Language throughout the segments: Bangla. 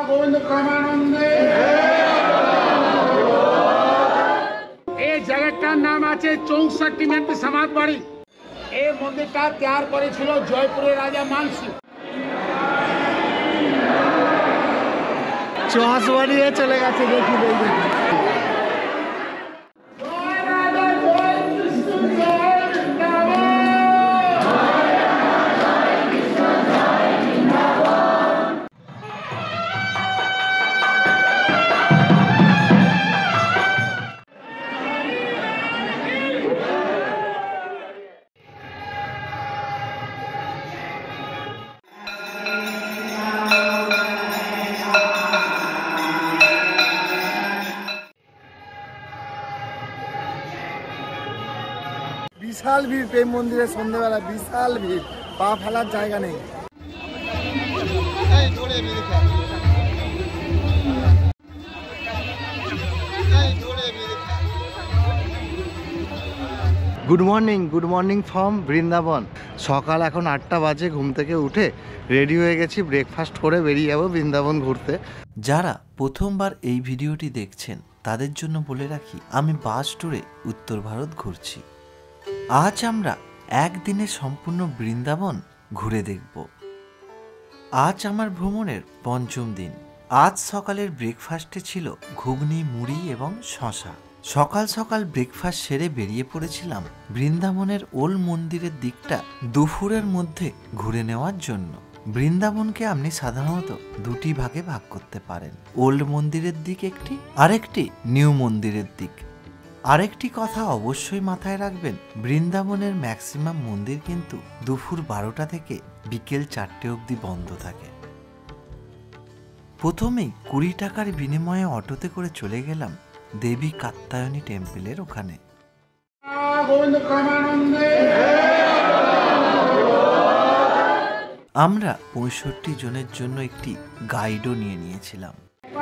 গোবিন্দ প্রেমানন্দে। এই জায়গাটার নাম আছে 64 মেন্ট সমাজ বাড়ি। এই মন্দিরটা তৈরি করেছিল জয়পুরের রাজা মানসিং। চস বাড়িয়ে চলে গেছে, দেখি দেখি। বিশাল ভিড় প্রেম মন্দিরে সন্ধ্যেবেলা, বিশাল ভিড়, পা ফেলার জায়গা নেই। Good morning from Vrindavan. সকাল এখন 8টা বাজে, ঘুম থেকে উঠে রেডি হয়ে গেছি, ব্রেকফাস্ট করে বেরিয়ে যাবো বৃন্দাবন ঘুরতে। যারা প্রথমবার এই ভিডিওটি দেখছেন তাদের জন্য বলে রাখি, আমি বাস ট্যুরে উত্তর ভারত ঘুরছি। আজ আমরা একদিনে সম্পূর্ণ বৃন্দাবন ঘুরে দেখব। আজ আমার ভ্রমণের পঞ্চম দিন। আজ সকালের ব্রেকফাস্টে ছিল ঘুগনি, মুড়ি এবং শশা। সকাল সকাল ব্রেকফাস্ট সেরে বেরিয়ে পড়েছিলাম বৃন্দাবনের ওল্ড মন্দিরের দিকটা দুপুরের মধ্যে ঘুরে নেওয়ার জন্য। বৃন্দাবনকে আপনি সাধারণত দুটি ভাগে ভাগ করতে পারেন, ওল্ড মন্দিরের দিক একটি, আরেকটি নিউ মন্দিরের দিক। আরেকটি কথা অবশ্যই মাথায় রাখবেন, বৃন্দাবনের ম্যাক্সিমাম মন্দির কিন্তু দুপুর 12টা থেকে বিকেল 4টে অবধি বন্ধ থাকে। প্রথমেই 20 টাকার বিনিময়ে অটোতে করে চলে গেলাম দেবী কাত্যায়নী টেম্পলের ওখানে। আমরা 65 জনের জন্য একটি গাইডও নিয়ে নিয়েছিলাম।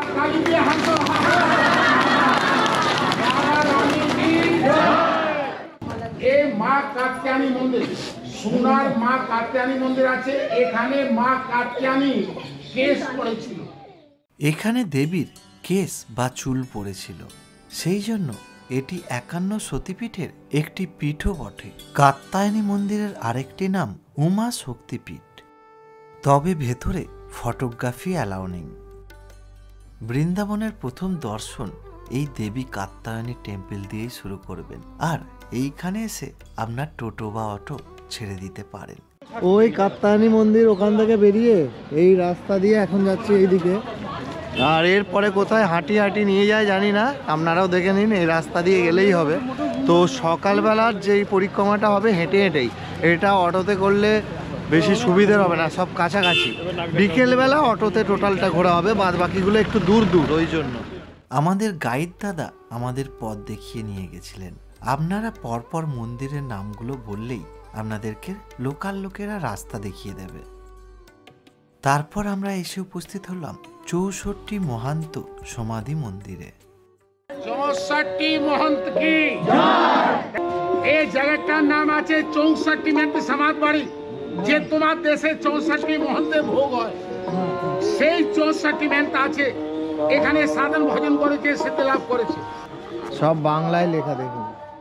এই মা কাত্যায়নী মন্দির, সোনার মা কাত্যায়নী মন্দির আছে। এখানে মা কাত্যায়নী কেশ পড়েছিল। এখানে দেবীর কেশ বা চুল পড়েছিল, সেই জন্য এটি 51 সতীপীঠের একটি পীঠও বটে। কাত্যায়নী মন্দিরের আরেকটি নাম উমা শক্তিপীঠ, তবে ভেতরে ফটোগ্রাফি অ্যালাউ নেই। বৃন্দাবনের প্রথম দর্শন এই দেবী কাত্যায়নী টেম্পল দিয়েই শুরু করবেন, আর এইখানে এসে আপনার টোটো বা অটো ছেড়ে দিতে পারেন। ওই কাত্যায়নী মন্দির, ওখান থেকে বেরিয়ে এই রাস্তা দিয়ে এখন যাচ্ছি এইদিকে। আর এরপরে কোথায় হাঁটি হাঁটি নিয়ে যায় জানি না, আপনারাও দেখে নিন, এই রাস্তা দিয়ে গেলেই হবে। তো সকালবেলার যেই পরিক্রমাটা হবে হেঁটে হেঁটেই, এটা অটোতে করলে বেশি সুবিধের হবে না, সব কাছাকাছি। বিকেলবেলা অটোতে টোটালটা ঘোরা হবে, বাদ বাকিগুলো একটু দূর দূর, ওই জন্য। আমাদের গাইড দাদা আমাদের পথ দেখিয়ে নিয়ে গেছিলেন। আপনারা পরপর মন্দিরের নামগুলো বললেই আপনাদেরকে লোকাল লোকেরা রাস্তা দেখিয়ে দেবে। তারপর আমরা এসে উপস্থিত হলাম 64 মহান্ত সমাধি মন্দিরে। 64 মহন্ত কি এই জায়গাটার নাম আছে 64 মেন্ট সমাজ বাড়ি। যে তোমার দেশে 64 মহন্তে ভোগ হয়, সেই 64 মেন্ট আছে এখানে। সাধন ভজন করেছে, সিদ্ধি লাভ করেছে। সব বাংলায় লেখা, দেখুন।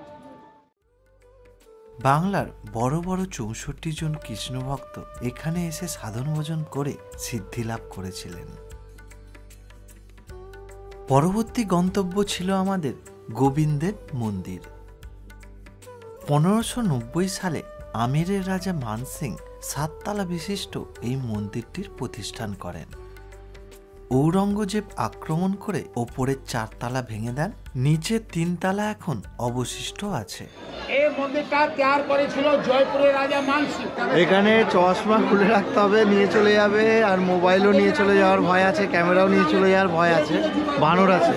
বাংলার বড় বড় 64 জন কৃষ্ণ ভক্ত এখানে এসে সাধন ভজন করে সিদ্ধি লাভ করেছিলেন। পরবর্তী গন্তব্য ছিল আমাদের গোবিন্দের মন্দির। 1590 সালে আমেরের রাজা মানসিং 7 তলা বিশিষ্ট এই মন্দিরটির প্রতিষ্ঠান করেন। ঔরঙ্গজেব আক্রমণ করে ওপরের 4 তলা ভেঙে দেন, নিচে 3 তলা এখন অবশিষ্ট আছে। এই মন্দিরটা তৈরি করেছিল জয়পুরের রাজা মানসিং। এখানে চশমা খুলে রাখতে হবে, নিয়ে চলে যাবে, আর মোবাইলও নিয়ে চলে যাওয়ার ভয় আছে, ক্যামেরাও নিয়ে চলে যাওয়ার ভয় আছে, বানর আছে।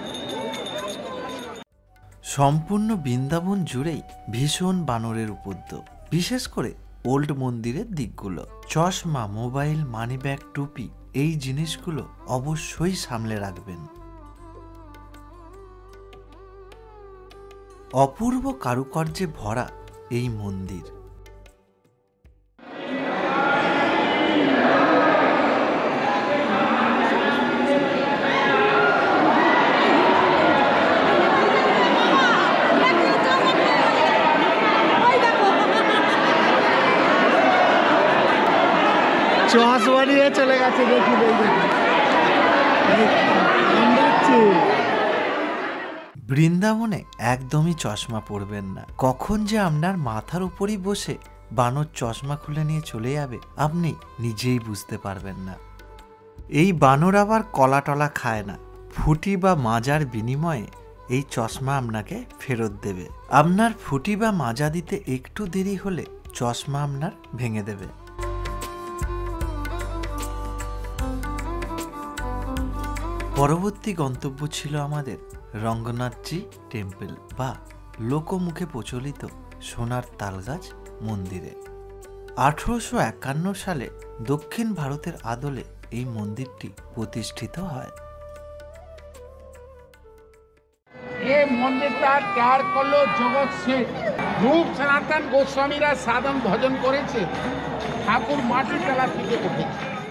সম্পূর্ণ বৃন্দাবন জুড়েই ভীষণ বানরের উপদ্রব, বিশেষ করে ওল্ড মন্দিরের দিকগুলো। চশমা, মোবাইল, মানিব্যাগ, টুপি, এই জিনিসগুলো অবশ্যই সামলে রাখবেন। অপূর্ব কারুকার্যে ভরা এই মন্দির। নিয়ে চলে গেছে, দেখি বৃন্দাবনে একদমই চশমা পরবেন না। কখন যে আপনার মাথার উপরই বসে বানর চশমা খুলে নিয়ে চলে যাবে আপনি নিজেই বুঝতে পারবেন না। এই বানর আবার কলা টলা খায় না, ফুটি বা মাজার বিনিময়ে এই চশমা আপনাকে ফেরত দেবে। আপনার ফুটি বা মাজা দিতে একটু দেরি হলে চশমা আপনার ভেঙে দেবে। পরবর্তী গন্তব্য ছিল আমাদের রঙ্গনাথজি টেম্পল বা লোকমুখে প্রচলিত সোনার তালগাছ মন্দিরে। 1851 সালে দক্ষিণ ভারতের আদলে এই মন্দিরটি প্রতিষ্ঠিত হয়। এই মন্দিরটা তৈয়ার করলো জগৎ শেঠ। রূপ সনাতন গোস্বামীরা সাধন ভজন করেছে, ঠাকুর মাটির তলা থেকে উঠেছে।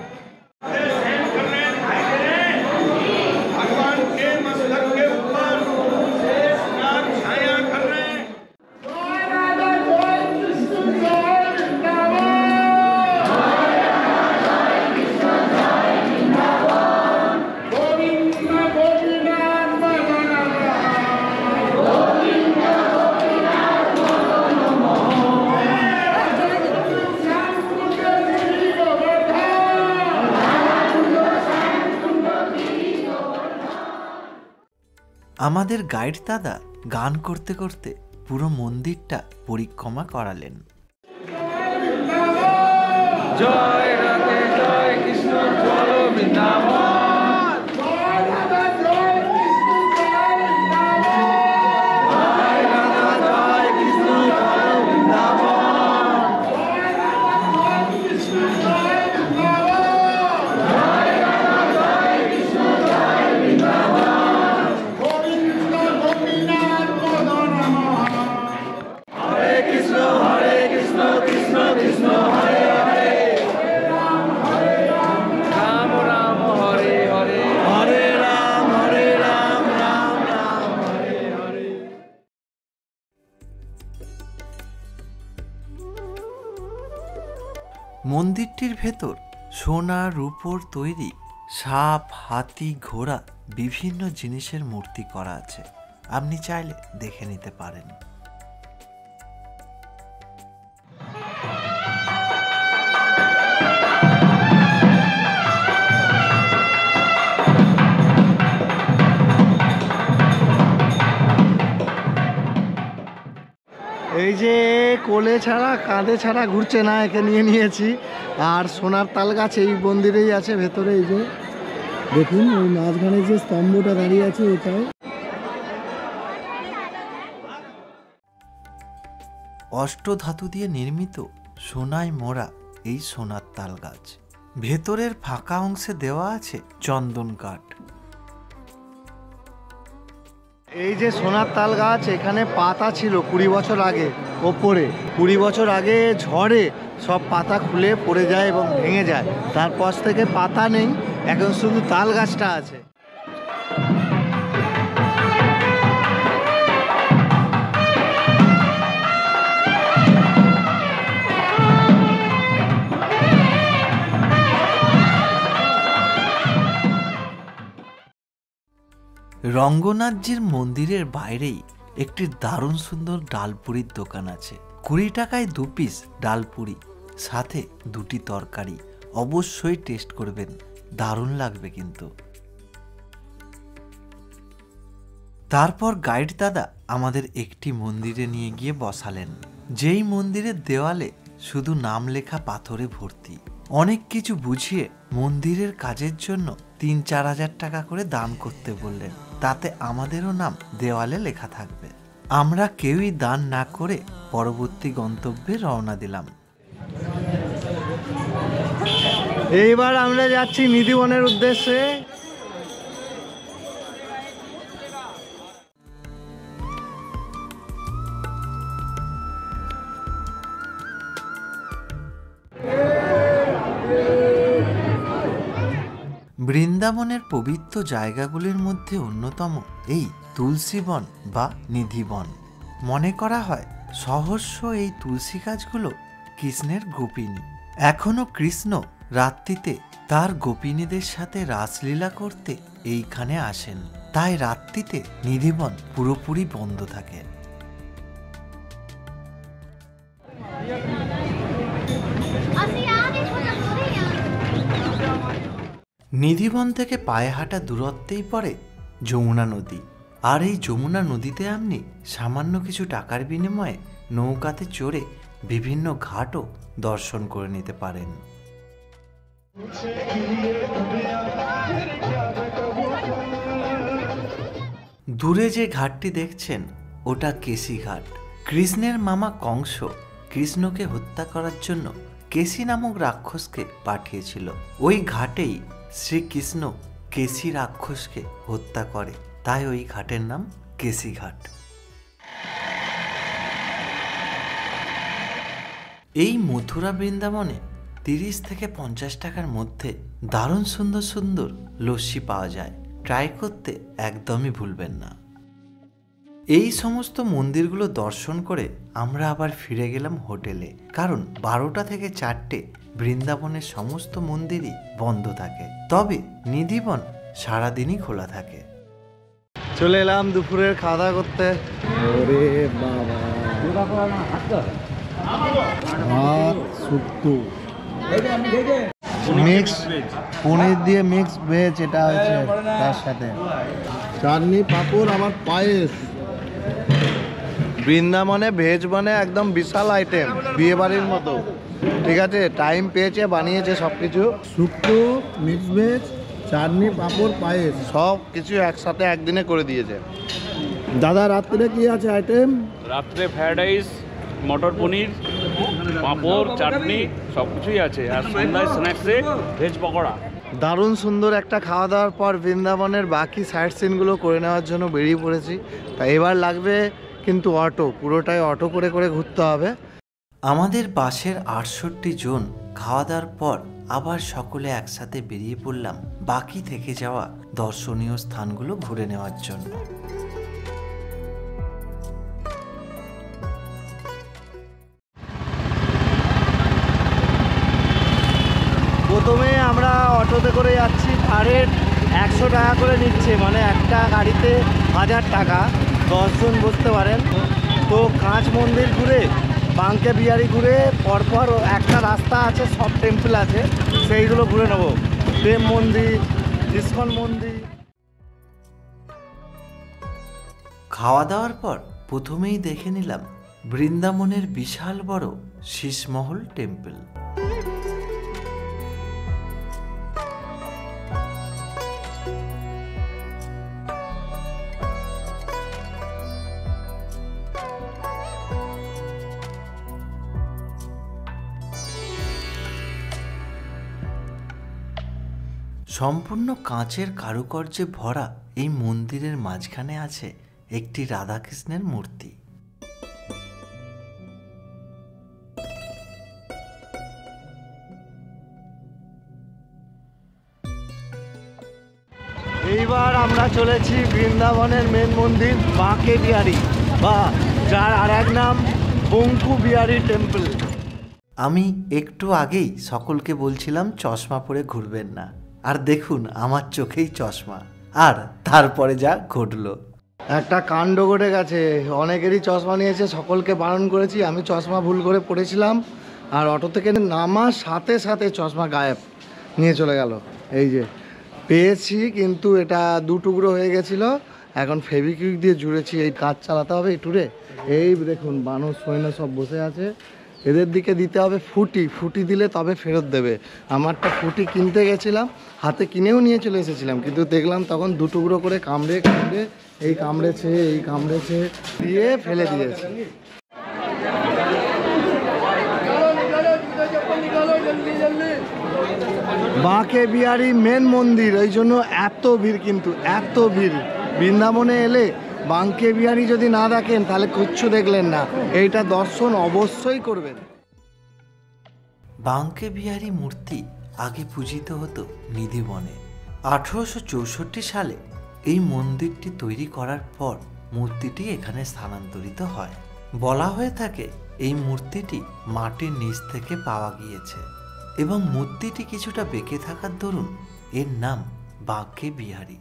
আমাদের গাইড দাদা গান করতে করতে পুরো মন্দিরটা পরিক্রমা করালেন। জয় রাধে জয় কৃষ্ণ চলো বৃন্দাবন। মন্দিরটির ভেতর সোনা রূপোর তৈরি সাপ, হাতি, ঘোড়া বিভিন্ন জিনিসের মূর্তি করা আছে, আপনি চাইলে দেখে নিতে পারেন। এই যে কোলে ছাড়া কাঁধে ছাড়া ঘুরছে না, একে নিয়ে নিয়েছি। আর সোনার তাল গাছ এই মন্দিরেই আছে ভেতরে। এই যে দেখুন ওই মাঝখানে যে স্তম্ভটা দাঁড়িয়ে আছে ওটাই। অষ্টধাতু দিয়ে নির্মিত সোনায় মোড়া এই সোনার তাল গাছ। ভেতরের ফাঁকা অংশে দেওয়া আছে চন্দন কাঠ। এই যে সোনার তাল গাছ, এখানে পাতা ছিল 20 বছর আগে ওপরে। 20 বছর আগে ঝড়ে সব পাতা খুলে পড়ে যায় এবং ভেঙে যায়। তারপর থেকে পাতা নেই, এখন শুধু তাল গাছটা আছে। রঙ্গনাথজির মন্দিরের বাইরেই একটি দারুণ সুন্দর ডালপুরির দোকান আছে। 20 টাকায় 2 পিস ডালপুরি, সাথে 2টি তরকারি। অবশ্যই টেস্ট করবেন, দারুণ লাগবে কিন্তু। তারপর গাইড দাদা আমাদের একটি মন্দিরে নিয়ে গিয়ে বসালেন, যেই মন্দিরের দেওয়ালে শুধু নাম লেখা পাথরে ভর্তি। অনেক কিছু বুঝিয়ে মন্দিরের কাজের জন্য 3-4 হাজার টাকা করে দান করতে বললেন, তাতে আমাদেরও নাম দেওয়ালে লেখা থাকবে। আমরা কেউই দান না করে পরবর্তী গন্তব্যে রওনা দিলাম। এইবার আমরা যাচ্ছি নিধিবনের উদ্দেশ্যে। বৃন্দাবনের পবিত্র জায়গাগুলির মধ্যে অন্যতম এই তুলসী বন বা নিধিবন। মনে করা হয় সহস্র এই তুলসী গাছগুলো কৃষ্ণের গোপিনী। এখনো কৃষ্ণ রাত্রিতে তার গোপিনীদের সাথে রাসলীলা করতে এইখানে আসেন, তাই রাত্রিতে নিধিবন পুরোপুরি বন্ধ থাকে। নিধিবন থেকে পায়ে হাঁটা দূরত্বেই পড়ে যমুনা নদী। আর এই যমুনা নদীতে আপনি সামান্য কিছু টাকার বিনিময়ে নৌকাতে চড়ে বিভিন্ন ঘাটও দর্শন করে নিতে পারেন। দূরে যে ঘাটটি দেখছেন ওটা কেশি ঘাট। কৃষ্ণের মামা কংস কৃষ্ণকে হত্যা করার জন্য কেশি নামক রাক্ষসকে পাঠিয়েছিল। ওই ঘাটেই শ্রীকৃষ্ণ কেশি রাক্ষসকে হত্যা করে, তাই ওই ঘাটের নাম কেশি ঘাট। এই মথুরা বৃন্দাবনে 30 থেকে 50 টাকার মধ্যে দারুণ সুন্দর সুন্দর লস্যি পাওয়া যায়। ট্রাই করতে একদমই ভুলবেন না। এই সমস্ত মন্দিরগুলো দর্শন করে আমরা আবার ফিরে গেলাম হোটেলে, কারণ 12টা থেকে 4টে বৃন্দাবনের সমস্ত মন্দিরই বন্ধ থাকে, তবে নিধিবন সারাদিনই খোলা থাকে। চলে এলাম দুপুরের খাওয়া দাওয়া করতে। ওরে বাবা, ভাত শুক্তো মিক্স পনির দিয়ে মিক্স ভেজ, এটা হচ্ছে তার সাথে চাটনি পাঁপড়, আমার পায়েস। বৃন্দাবনে ভেজ মানে একদম বিশাল আইটেম, বিয়ে বাড়ির মতো। ঠিক আছে, টাইম পেয়েছে, বানিয়েছে সব কিছু। শুক্তো, মিক্স ভেজ, চাটনি পাঁপড়, পায়েস সব কিছু একসাথে একদিনে করে দিয়েছে। দাদা রাত্রে কি আছে আইটেম? রাত্রে ফ্রাইড রাইস, মটর পনির, পাঁপড়, চাটনি সব কিছুই আছে। আর সন্ধ্যায় স্ন্যাক্সে ভেজ পকোড়া। দারুণ সুন্দর একটা খাওয়া দাওয়ার পর বৃন্দাবনের বাকি সাইট সিনগুলো করে নেওয়ার জন্য বেরিয়ে পড়েছি। তা এবার লাগবে কিন্তু অটো, পুরোটাই অটো করে করে ঘুরতে হবে। আমাদের বাসের 68 জন খাওয়া দাওয়ার পর আবার সকলে একসাথে বেরিয়ে পড়লাম বাকি থেকে যাওয়া দর্শনীয় স্থানগুলো ঘুরে নেওয়ার জন্য। প্রথমে আমরা অটোতে করে যাচ্ছি, ভাড়ের 100 টাকা করে নিচ্ছে, মানে একটা গাড়িতে 1000 টাকা, 10 জন বসতে পারেন। তো কাঁচ মন্দির ঘুরে, বাঙ্কে বিহারি ঘুরে, পরপর একটা রাস্তা আছে, সব টেম্পল আছে, সেইগুলো ঘুরে নেব। প্রেম মন্দির, ইস্কন মন্দির। খাওয়া দাওয়ার পর প্রথমেই দেখে নিলাম বৃন্দাবনের বিশাল বড় শীষমহল টেম্পল। সম্পূর্ণ কাঁচের কারুকার্যে ভরা এই মন্দিরের মাঝখানে আছে একটি রাধাকৃষ্ণের মূর্তি। এইবার আমরা চলেছি বৃন্দাবনের মেন মন্দির বাঁকে বিহারি, বা যার আর এক নাম বঙ্কু বিহারি টেম্পল। আমি একটু আগেই সকলকে বলছিলাম চশমা পরে ঘুরবেন না, আর দেখুন আমার চোখেই চশমা, আর তারপরে যা ঘটলো। একটা কাণ্ড ঘটে গেছে, অনেকেরই চশমা নিয়েছে, সকলকে বারণ করেছি, আমি চশমা ভুল করে পড়েছিলাম, আর অটো থেকে নামার সাথে সাথে চশমা গায়েব, নিয়ে চলে গেল। এই যে পেয়েছি, কিন্তু এটা 2 টুকরো হয়ে গেছিলো, এখন ফেভিকুইক দিয়ে জুড়েছি। এই কাজ চালাতে হবে এই ট্যুরে। এই দেখুন বানর সৈন্য সব বসে আছে, এদের দিকে দিতে হবে ফুটি, ফুটি দিলে তবে ফেরত দেবে। আমারটা ফুটি কিনতে গেছিলাম, হাতে কিনেও নিয়ে চলে এসেছিলাম, কিন্তু দেখলাম তখন 2 টুকরো করে কামড়ে কামড়ে, এই কামড়েছে, এই কামড়েছে, দিয়ে ফেলে দিয়েছে। বাঁকে বিহারি মেন মন্দির, ওই জন্য এত ভিড়, কিন্তু এত ভিড়। বৃন্দাবনে এলে বাঁকে বিহারি যদি না দেখেন তাহলে কিচ্ছু দেখলেন না, এইটা দর্শন অবশ্যই করবেন। বাঁকে বিহারি মূর্তি আগে পূজিত হতো নিধিবনে। 1864 সালে এই মন্দিরটি তৈরি করার পর মূর্তিটি এখানে স্থানান্তরিত হয়। বলা হয়ে থাকে এই মূর্তিটি মাটির নিচ থেকে পাওয়া গিয়েছে। এবং মূর্তিটি কিছুটা বেঁকে থাকার দরুন এর নাম বাঁকে বিহারী।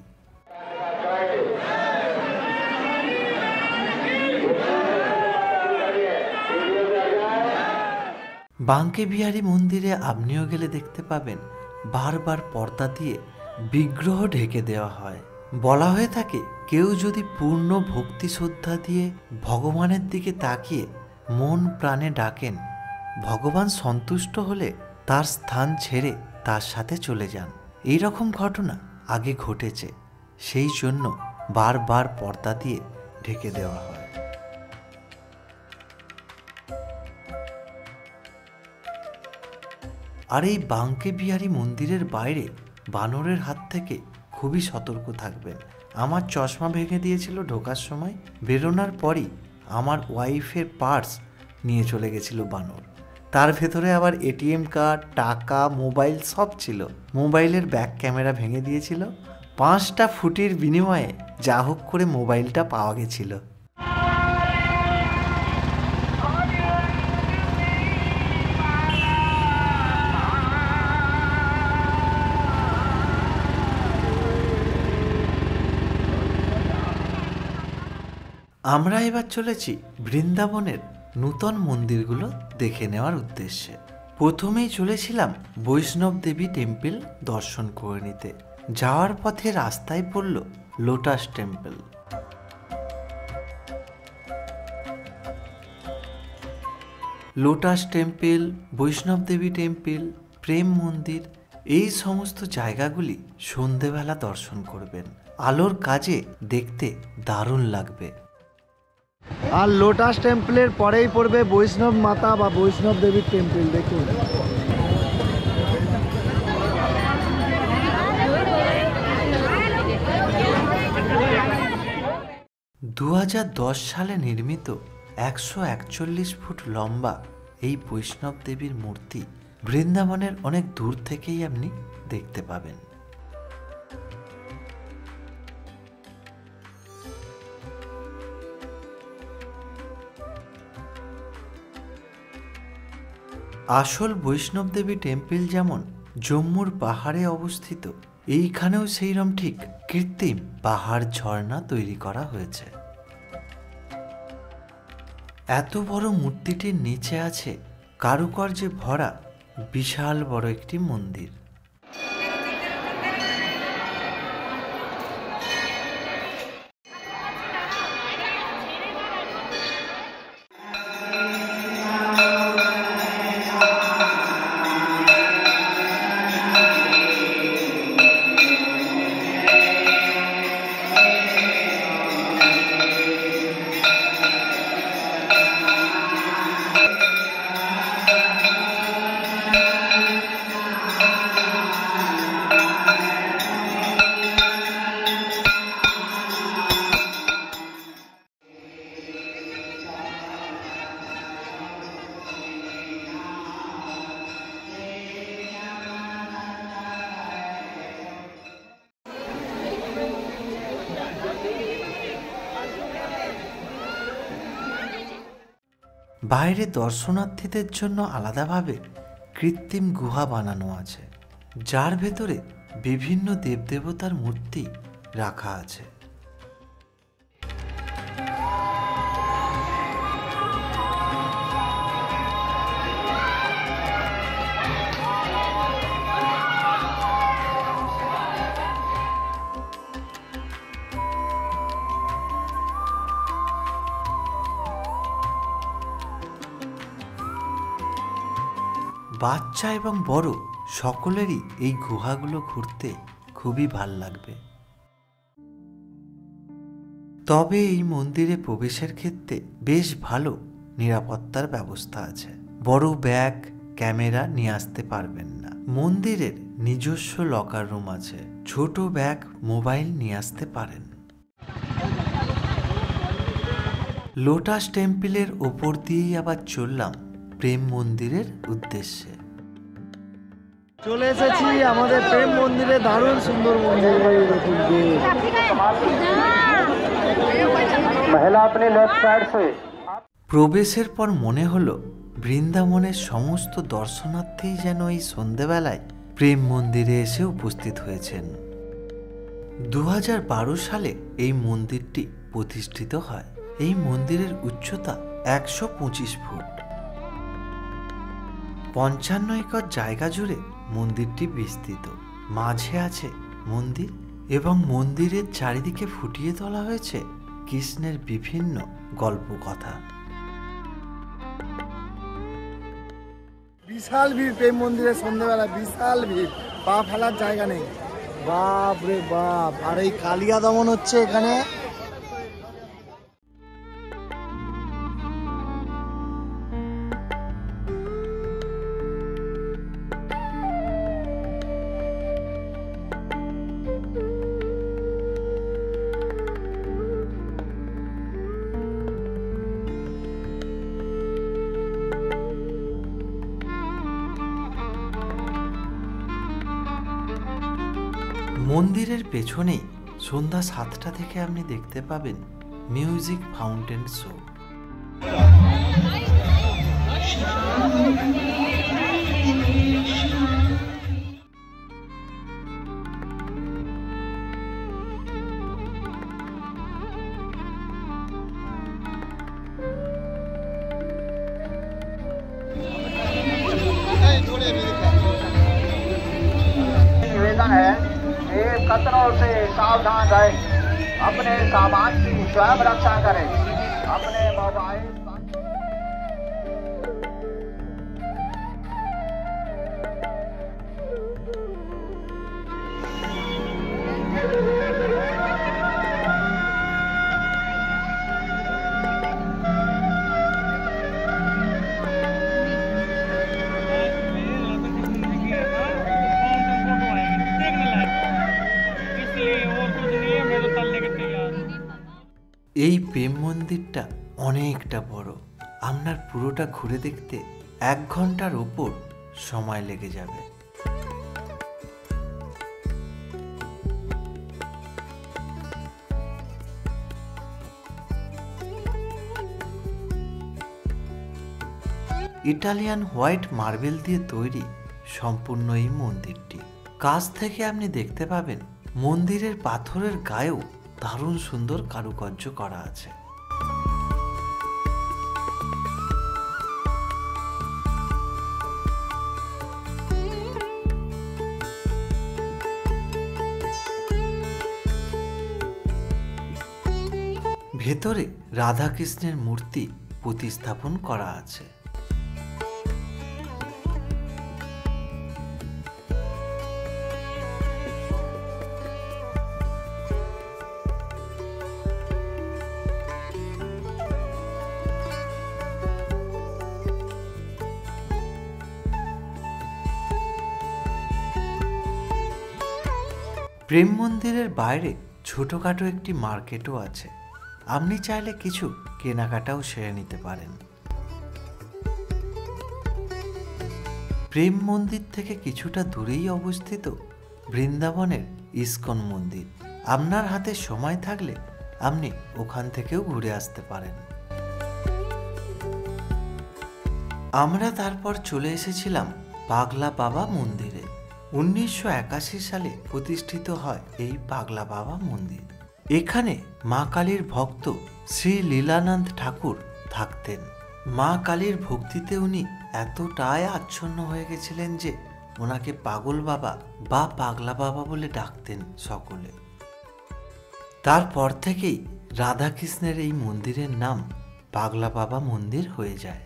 বাঁকে বিহারী মন্দিরে আপনিও গেলে দেখতে পাবেন বারবার পর্দা দিয়ে বিগ্রহ ঢেকে দেওয়া হয়। বলা হয়ে থাকে কেউ যদি পূর্ণ ভক্তি শ্রদ্ধা দিয়ে ভগবানের দিকে তাকিয়ে মন প্রাণে ডাকেন, ভগবান সন্তুষ্ট হলে তার স্থান ছেড়ে তার সাথে চলে যান। এই রকম ঘটনা আগে ঘটেছে, সেই জন্য বারবার পর্দা দিয়ে ঢেকে দেওয়া হয়। আর এই বাঁকে বিহারী মন্দিরের বাইরে বানরের হাত থেকে খুবই সতর্ক থাকবেন। আমার চশমা ভেঙে দিয়েছিল ঢোকার সময়, বেরোনোর পরই আমার ওয়াইফের পার্স নিয়ে চলে গেছিল বানর। তার ভেতরে আবার এটিএম কার্ড, টাকা, মোবাইল সব ছিল। মোবাইলের ব্যাক ক্যামেরা ভেঙে দিয়েছিল। 5টা ফুটির বিনিময়ে যা হোক করে মোবাইলটা পাওয়া গেছিল। আমরা এবার চলেছি বৃন্দাবনের নূতন মন্দিরগুলো দেখে নেওয়ার উদ্দেশ্যে। প্রথমেই চলেছিলাম বৈষ্ণব দেবী টেম্পল দর্শন করে নিতে। যাওয়ার পথে রাস্তায় পড়ল লোটাস টেম্পল। লোটাস টেম্পল, বৈষ্ণব দেবী টেম্পল, প্রেম মন্দির, এই সমস্ত জায়গাগুলি সন্ধেবেলা দর্শন করবেন। আলোর কাজে দেখতে দারুণ লাগবে। আর লোটাস টেম্পলের পরেই পড়বে বৈষ্ণব মাতা বা বৈষ্ণব দেবীর টেম্পল। দেখুন, 2010 সালে নির্মিত 141 ফুট লম্বা এই বৈষ্ণব দেবীর মূর্তি বৃন্দাবনের অনেক দূর থেকেই আপনি দেখতে পাবেন। আসল বৈষ্ণব দেবী টেম্পল যেমন জম্মুর পাহাড়ে অবস্থিত, এইখানেও সেইরকম ঠিক কৃত্রিম পাহাড় ঝর্ণা তৈরি করা হয়েছে। এত বড় মূর্তিটির নিচে আছে কারুকার্যে ভরা বিশাল বড় একটি মন্দির। বাইরে দর্শনার্থীদের জন্য আলাদাভাবে কৃত্রিম গুহা বানানো আছে, যার ভেতরে বিভিন্ন দেবদেবতার মূর্তি রাখা আছে। বাচ্চা এবং বড় সকলেরই এই গুহাগুলো ঘুরতে খুবই ভাল লাগবে। তবে এই মন্দিরে প্রবেশের ক্ষেত্রে বেশ ভালো নিরাপত্তার ব্যবস্থা আছে। বড় ব্যাগ, ক্যামেরা নিয়ে আসতে পারবেন না। মন্দিরের নিজস্ব লকার রুম আছে। ছোট ব্যাগ, মোবাইল নিয়ে আসতে পারেন। লোটাস টেম্পলের ওপর দিয়েই আবার চললাম প্রেম মন্দিরের উদ্দেশ্যে। চলে এসেছি আমাদের প্রেম মন্দিরে। দারুণ সুন্দর মন্দির। প্রবেশের পর মনে হলো বৃন্দাবনের সমস্ত দর্শনার্থী যেন এই সন্ধেবেলায় প্রেম মন্দিরে এসে উপস্থিত হয়েছেন। 2012 সালে এই মন্দিরটি প্রতিষ্ঠিত হয়। এই মন্দিরের উচ্চতা 125 ফুট। 55 একর জায়গা জুড়ে মন্দিরটি বিস্তৃত। মাঝে আছে মন্দির এবং মন্দিরের চারিদিকে ফুটিয়ে তোলা হয়েছে কৃষ্ণের বিভিন্ন গল্পকথা। বিশাল ভিড় প্রেম মন্দিরে সন্ধ্যেবেলা, বিশাল ভিড়, পা ফেলার জায়গা নেই। বাপ রে বাপ! আর এই কালিয়া দমন হচ্ছে এখানে। মন্দিরের পেছনেই সন্ধ্যা 7টা থেকে আপনি দেখতে পাবেন মিউজিক ফাউন্টেন শো। निवेदन है कि खतरों से सावधान रहें, अपने सामान की स्वयं रक्षा करें, अपने मोबाइल এই প্রেম মন্দিরটা অনেকটা বড়। আপনার পুরোটা ঘুরে দেখতে 1 ঘন্টার ওপর সময় লেগে যাবে। ইটালিয়ান হোয়াইট মার্বেল দিয়ে তৈরি সম্পূর্ণ এই মন্দিরটি। কাছ থেকে আপনি দেখতে পাবেন মন্দিরের পাথরের গায়েও দারুণ সুন্দর কারুকার্য করা আছে। ভেতরে রাধাকৃষ্ণের মূর্তি প্রতিস্থাপন করা আছে। প্রেম মন্দিরের বাইরে ছোটখাটো একটি মার্কেটও আছে। আপনি চাইলে কিছু কেনাকাটাও সেরে নিতে পারেন। প্রেম মন্দির থেকে কিছুটা দূরেই অবস্থিত বৃন্দাবনের ইস্কন মন্দির। আপনার হাতে সময় থাকলে আপনি ওখান থেকেও ঘুরে আসতে পারেন। আমরা তারপর চলে এসেছিলাম পাগলা বাবা মন্দিরে। 1981 সালে প্রতিষ্ঠিত হয় এই পাগলা বাবা মন্দির। এখানে মা কালীর ভক্ত শ্রী লীলানন্দ ঠাকুর থাকতেন। মা কালীর ভক্তিতে উনি এতটাই আচ্ছন্ন হয়ে গেছিলেন যে ওনাকে পাগল বাবা বা পাগলা বাবা বলে ডাকতেন সকলে। তারপর থেকেই রাধাকৃষ্ণের এই মন্দিরের নাম পাগলা বাবা মন্দির হয়ে যায়।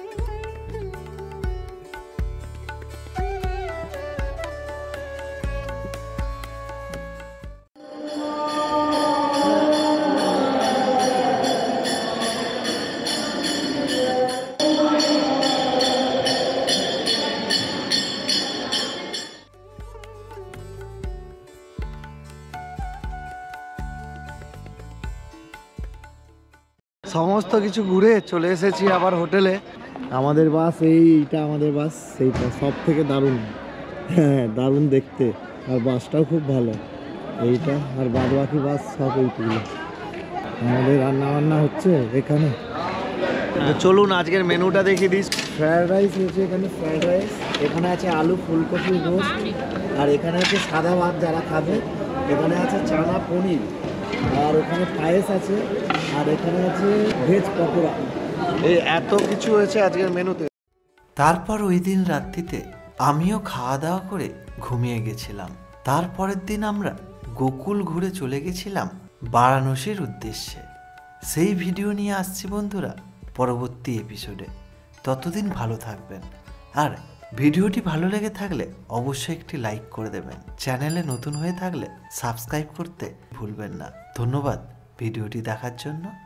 সমস্ত কিছু ঘুরে চলে এসেছি আবার হোটেলে। আমাদের বাস এইটা, আমাদের বাস সেইটা সব থেকে দারুণ, হ্যাঁ দারুণ দেখতে, আর বাসটাও খুব ভালো এইটা, আর বাদ বাকি বাস সব এইগুলো। আমাদের রান্না বান্না হচ্ছে এখানে। চলুন আজকের মেনুটা দেখিয়ে দিস। ফ্রায়েড রাইস রয়েছে এখানে, ফ্রায়েড রাইস, এখানে আছে আলু ফুলকপি রোস্ট, আর এখানে আছে সাদা ভাত যারা খাবে, এখানে আছে চানা পনির, আর ওখানে পায়েস আছে, আর এখানে আছে ভেজ পকোড়া। এই এত কিছু হয়েছে আজকের মেনুতে। তারপর ওই দিন রাত্রিতে আমিও খাওয়া দাওয়া করে ঘুমিয়ে গেছিলাম। তারপরের দিন আমরা গোকুল ঘুরে চলে গেছিলাম বারাণসীর উদ্দেশ্যে। সেই ভিডিও নিয়ে আসছি বন্ধুরা পরবর্তী এপিসোডে। ততদিন ভালো থাকবেন, আর ভিডিওটি ভালো লেগে থাকলে অবশ্যই একটি লাইক করে দেবেন। চ্যানেলে নতুন হয়ে থাকলে সাবস্ক্রাইব করতে ভুলবেন না। ধন্যবাদ ভিডিওটি দেখার জন্য।